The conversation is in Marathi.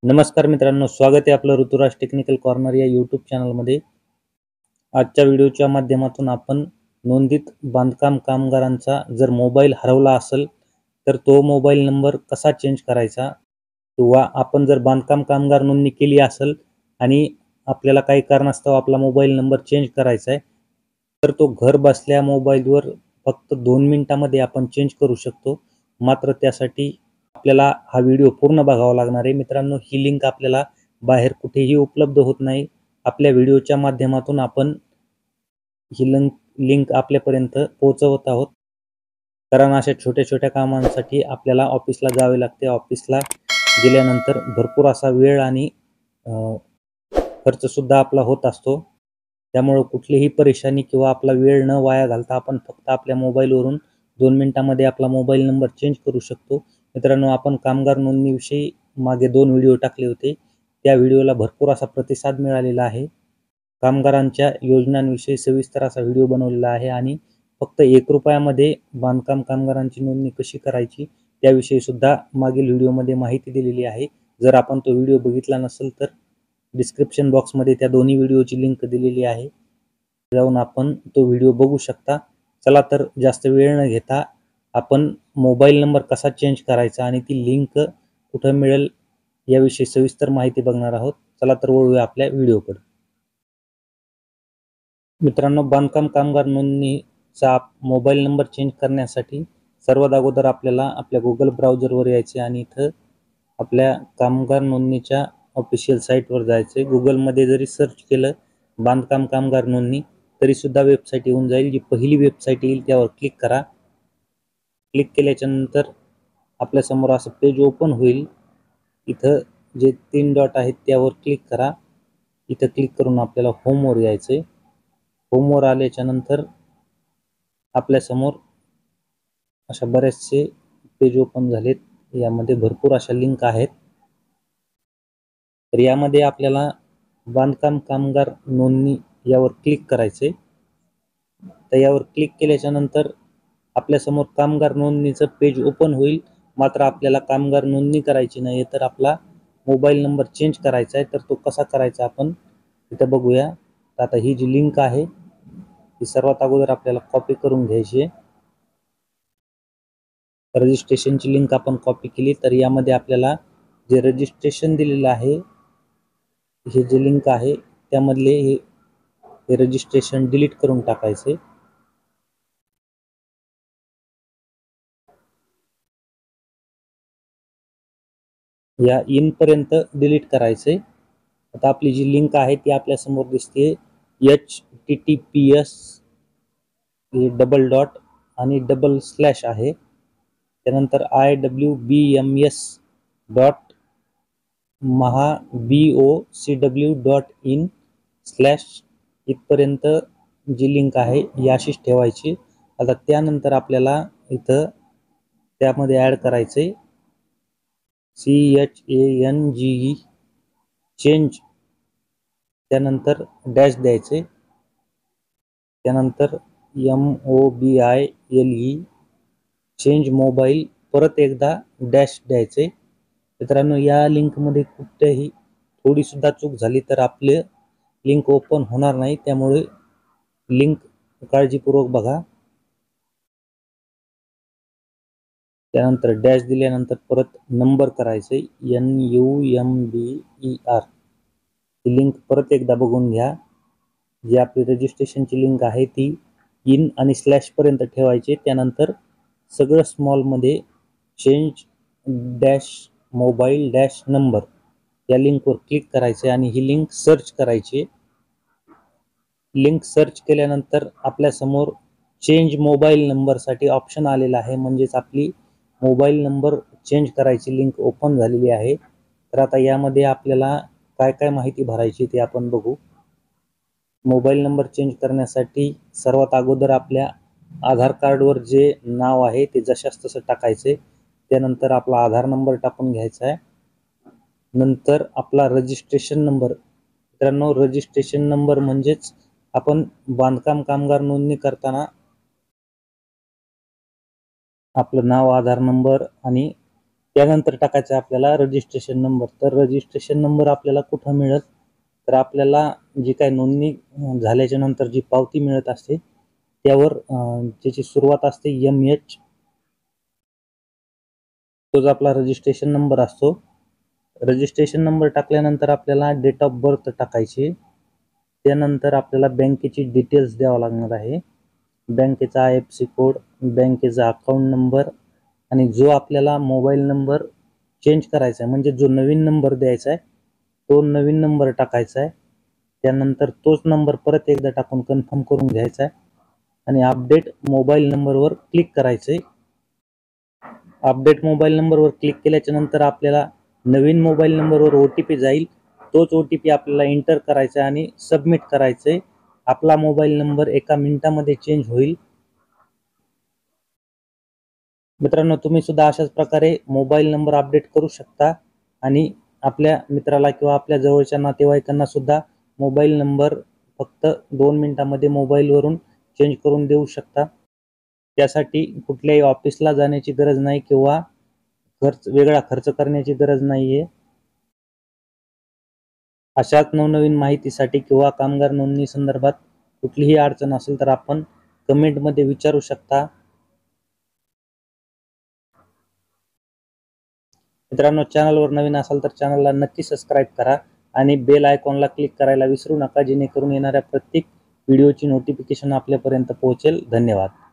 नमस्कार मित्रांनो, स्वागत आहे आपलं ऋतुराज टेक्निकल कॉर्नर या यूट्यूब चॅनलमध्ये। आजच्या व्हिडिओच्या माध्यमातून आपण नोंदीत बांधकाम कामगारांचा जर मोबाईल हरवला असेल तर तो मोबाईल नंबर कसा चेंज करायचा, किंवा आपण जर बांधकाम कामगार नोंदणी केली असेल आणि आपल्याला काही कारणास्तव आपला मोबाईल नंबर चेंज करायचा आहे, तर तो घर बसल्या मोबाईलवर फक्त 2 मिनिटांमध्ये आपण चेंज करू शकतो। मात्र त्यासाठी आपल्याला हा व्हिडिओ पूर्ण बघावा लागणार आहे मित्रांनो। ही लिंक आपल्याला बाहेर कुठेही उपलब्ध होत नाही। आपल्या व्हिडिओच्या माध्यमातून आपण ही लिंक आपल्यापर्यंत पोहोचवत आहोत, कारण अशा छोट्या-छोट्या कामांसाठी आपल्याला ऑफिसला जावे लागते। ऑफिसला गेल्यानंतर भरपूर असा वेळ आणि खर्च सुद्धा आपला होत असतो। त्यामुळे कुठलीही परेशानी किंवा आपला वेळ न वाया घालता आपण फक्त आपल्या मोबाईलवरून 2 मिनिटांमध्ये आपला मोबाईल नंबर चेंज करू शकतो। मित्रांनो, आपण कामगार नोंदणीविषयी मागे 2 व्हिडिओ टाकले होते। त्या व्हिडिओला भरपूर असा प्रतिसाद मिळालेला आहे। कामगारांच्या योजनांविषयी सविस्तर असा व्हिडिओ बनवलेला आहे आणि फक्त ₹1 बांधकाम कामगारांची नोंदणी कशी करायची त्याविषयी सुद्धा मागील व्हिडिओमध्ये माहिती दिलेली आहे। जर आपण तो व्हिडिओ बघितला नसेल तर डिस्क्रिप्शन बॉक्समध्ये त्या दोन्ही व्हिडिओची लिंक दिलेली आहे, जाऊन आपण तो व्हिडिओ बघू शकता। चला तर जास्त वेळ न घेता आपण मोबाईल नंबर कसा चेंज करायचा आणि ती लिंक कुठे मिळेल याविषयी सविस्तर माहिती बघणार आहोत। चला तर वळूया आपल्या व्हिडिओकडे। मित्रांनो, बांधकाम कामगार नोंदणीचा मोबाईल नंबर चेंज करण्यासाठी सर्वात अगोदर आपल्याला आपल्या गुगल ब्राउझरवर यायचे आणि इथं आपल्या कामगार नोंदणीच्या ऑफिशियल साईटवर जायचे। गुगलमध्ये जरी सर्च केलं बांधकाम कामगार नोंदणी तरी सुद्धा वेबसाईट येऊन जाईल। जी पहिली वेबसाईट येईल त्यावर क्लिक करा। क्लिक केल्याच्या नंतर आपल्यासमोर असं पेज ओपन होईल। इथं जे 3 डॉट आहेत त्यावर क्लिक करा। इथं क्लिक करून आपल्याला होमवर यायचे। होमवर आल्याच्या नंतर आपल्यासमोर अशा बरेचसे पेज ओपन झालेत। यामध्ये भरपूर अशा लिंक आहेत। तर यामध्ये आपल्याला बांधकाम कामगार नोंदणी यावर क्लिक करायचे। तर यावर क्लिक केल्याच्या नंतर आपल्यासमोर कामगार नोंदणीचं पेज ओपन होईल। मात्र आपल्याला कामगार नोंदणी करायची नाही तर आपला मोबाईल नंबर चेंज करायचा आहे। तर तो कसा करायचा आपण इथं बघूया। आता ही जी लिंक आहे ही सर्वात अगोदर आपल्याला कॉपी करून घ्यायची आहे। रजिस्ट्रेशनची लिंक आपण कॉपी केली तर यामध्ये आपल्याला जे रजिस्ट्रेशन दिलेलं आहे, हे जे लिंक आहे त्यामधले हे रजिस्ट्रेशन डिलीट करून टाकायचे। या इन पर्यंत डिलीट करायचे। आता आपली जी लिंक आहे ती आपल्या समोर दिसते https डबल डॉट आणि डबल स्लॅश आहे। त्यानंतर iwbms.mahbocw.in/ इथपर्यंत जी लिंक आहे ही अशीच ठेवायची। आता त्यानंतर आपल्याला इथं त्यामध्ये ॲड करायचे CHANGE चेंज, त्यानंतर डॅश द्यायचे, त्यानंतर MOBILE चेंज मोबाईल, परत एकदा डॅश द्यायचे। मित्रांनो, या लिंकमध्ये कुठेही थोडी सुद्धा चूक झाली तर आपले लिंक ओपन होणार नाही। त्यामुळे लिंक काळजीपूर्वक बघा। त्यानंतर डॅश दिल्यानंतर परत नंबर करायचे NUMBER। ही लिंक परत एकदा बघून घ्या। जी आपली रजिस्ट्रेशनची लिंक आहे ती इन आणि स्लॅश पर्यंत ठेवायची। त्यानंतर सगळं स्मॉलमध्ये change dash mobile dash number या लिंकवर क्लिक करायचे आणि ही लिंक सर्च करायची। लिंक सर्च केल्यानंतर आपल्यासमोर चेंज मोबाईल नंबरसाठी ऑप्शन आलेला आहे, म्हणजेच आपली मोबाईल नंबर चेंज करायची लिंक ओपन झालेली आहे। तर आता यामध्ये आपल्याला काय काय माहिती भरायची ते आपण बघू। मोबाईल नंबर चेंज करण्यासाठी सर्वात अगोदर आपल्या आधार कार्डवर जे नाव आहे ते जशास तसं टाकायचे। त्यानंतर आपला आधार नंबर टाकून घ्यायचा आहे। नंतर आपला रजिस्ट्रेशन नंबर। मित्रांनो, रजिस्ट्रेशन नंबर म्हणजेच आपण बांधकाम कामगार नोंदणी करताना आपलं नाव, आधार नंबर आणि त्यानंतर टाकायचा आहे आपल्याला रजिस्ट्रेशन नंबर. तर रजिस्ट्रेशन नंबर आपल्याला कुठं मिळेल, तर आपल्याला जी काय नोंदणी झाल्याच्या नंतर जी पावती मिळत असते त्यावर ज्याची सुरुवात असते MH, तोच आपला रजिस्ट्रेशन नंबर असतो. रजिस्ट्रेशन नंबर टाकल्यानंतर आपल्याला डेट ऑफ बर्थ टाकायची. त्यानंतर आपल्याला बँकेची डिटेल्स द्यावं लागणार आहे. बँकेचा IFSC कोड, बँकेचा अकाउंट नंबर आणि जो आपल्याला मोबाईल नंबर चेंज करायचा आहे, म्हणजे जो नवीन नंबर द्यायचा आहे तो नवीन नंबर टाकायचा आहे. त्यानंतर तोच नंबर परत एकदा टाकून कन्फर्म करून घ्यायचा आहे आणि अपडेट मोबाईल नंबरवर क्लिक करायचं आहे. अपडेट मोबाईल नंबरवर क्लिक केल्याच्या नंतर आपल्याला नवीन मोबाईल नंबरवर OTP जाईल. तोच OTP आपल्याला एंटर करायचा आहे आणि सबमिट करायचं आहे. आपला मोबाईल नंबर 1 मिनिटामध्ये चेंज होईल. मित्रांनो, तुम्ही सुद्धा अशाच प्रकारे मोबाईल नंबर अपडेट करू शकता आणि आपल्या मित्राला किंवा आपल्या जवळच्या नातेवाईकांना सुद्धा मोबाईल नंबर फक्त 2 मिनिटांमध्ये मोबाईलवरून चेंज करून देऊ शकता. त्यासाठी कुठल्याही ऑफिसला जाण्याची गरज नाही किंवा वेगळा खर्च करण्याची गरज नाहीये. अशाच नवनवीन माहितीसाठी किंवा कामगार नोंदणी संदर्भात कुठलीही अडचण असेल तर आपण कमेंटमध्ये विचारू शकता. मित्रांनो, चॅनलवर नवीन असाल तर चॅनलला नक्की सबस्क्राईब करा आणि बेल आयकॉनला क्लिक करायला विसरू नका, जेणेकरून येणाऱ्या प्रत्येक व्हिडिओची नोटिफिकेशन आपल्यापर्यंत पोहोचेल. धन्यवाद.